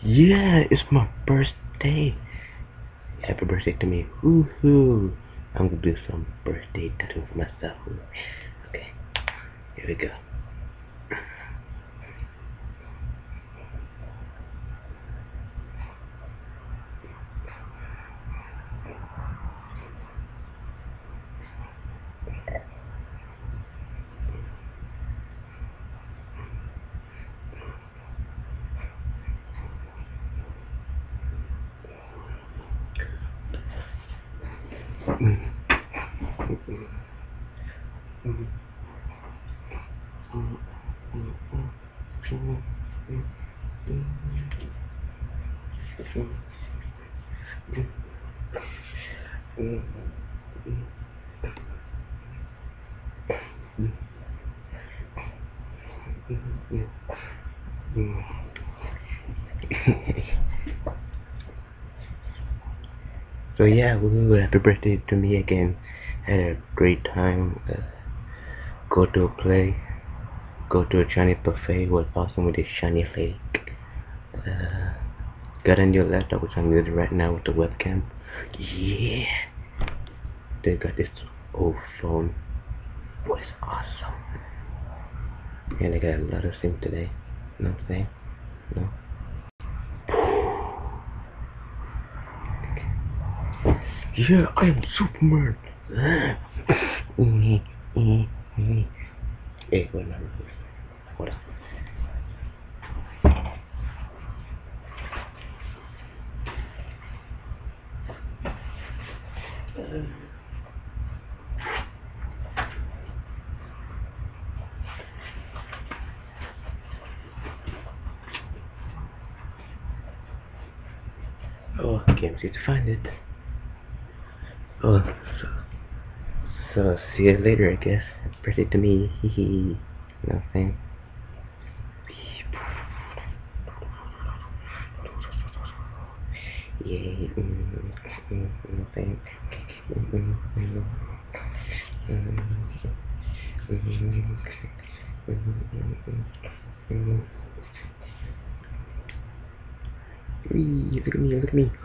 Yeah, it's my birthday. Happy birthday to me. Woohoo! I'm gonna do some birthday tattoo for myself. Okay, here we go. So yeah, happy birthday to me again. Had a great time. Go to a play. Go to a Chinese buffet. Was awesome with this shiny lake. Uh, got a new laptop which I'm using right now with the webcam. Yeah. They got this old phone. Was awesome. And I got a lot of things today. You know what I'm saying? No. Yeah, I am Superman. Hey, wait, no, hold on. Oh, I can't seem to find it. Oh, so see you later, I guess. Birthday to me. Hee hee. You know what I'm saying? Yeah. Thing. Look at me, look at me.